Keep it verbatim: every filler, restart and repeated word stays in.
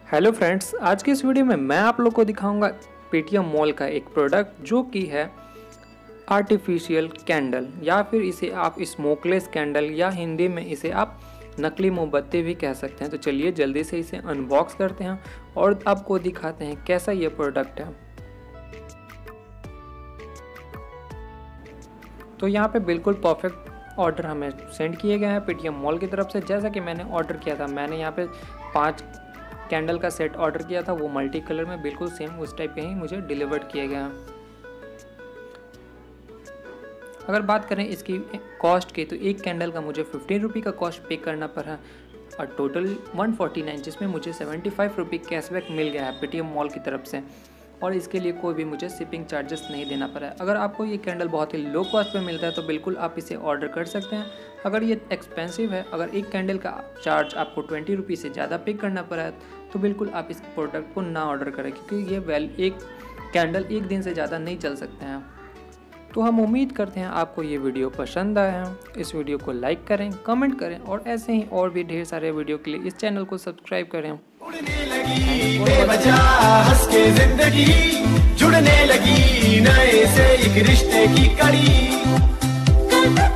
Hello friends, आज की इस वीडियो में मैं आप लोग को दिखाऊंगा पेटीएम मॉल का एक प्रोडक्ट जो कि है आर्टिफिशियल कैंडल, या फिर इसे आप स्मोकलेस कैंडल या हिंदी में इसे आप नकली मोमबत्ती भी कह सकते हैं। तो चलिए जल्दी से इसे अनबॉक्स करते हैं और आपको दिखाते हैं कैसा ये प्रोडक्ट है। तो यहाँ पे बिल्कुल परफेक्ट ऑर्डर हमें सेंड किए गए हैं पेटीएम मॉल की तरफ से। जैसा कि मैंने ऑर्डर किया था, मैंने यहाँ पे पाँच कैंडल का सेट ऑर्डर किया था, वो मल्टी कलर में बिल्कुल सेम उस टाइप के ही मुझे डिलीवर्ड किए गए हैं। अगर बात करें इसकी कॉस्ट की, तो एक कैंडल का मुझे फिफ्टीन रुपी का कॉस्ट पे करना पड़ा और टोटल वन फोर्टी नाइन, जिसमें मुझे सेवेंटी फाइव रुपी कैशबैक मिल गया है पेटीएम मॉल की तरफ से, और इसके लिए कोई भी मुझे शिपिंग चार्जेस नहीं देना पड़ा है। अगर आपको ये कैंडल बहुत ही लो कॉस्ट पे मिलता है तो बिल्कुल आप इसे ऑर्डर कर सकते हैं। अगर ये एक्सपेंसिव है, अगर एक कैंडल का चार्ज आपको ट्वेंटी रुपीज़ से ज़्यादा पे करना पड़ा है, तो बिल्कुल आप इस प्रोडक्ट को ना ऑर्डर करें, क्योंकि ये वेल एक कैंडल एक दिन से ज़्यादा नहीं चल सकते हैं। तो हम उम्मीद करते हैं आपको ये वीडियो पसंद आया है। इस वीडियो को लाइक करें, कमेंट करें और ऐसे ही और भी ढेर सारे वीडियो के लिए इस चैनल को सब्सक्राइब करें। उड़ने लगी बेवजह हंस के जिंदगी, जुड़ने लगी नए से एक रिश्ते की कड़ी।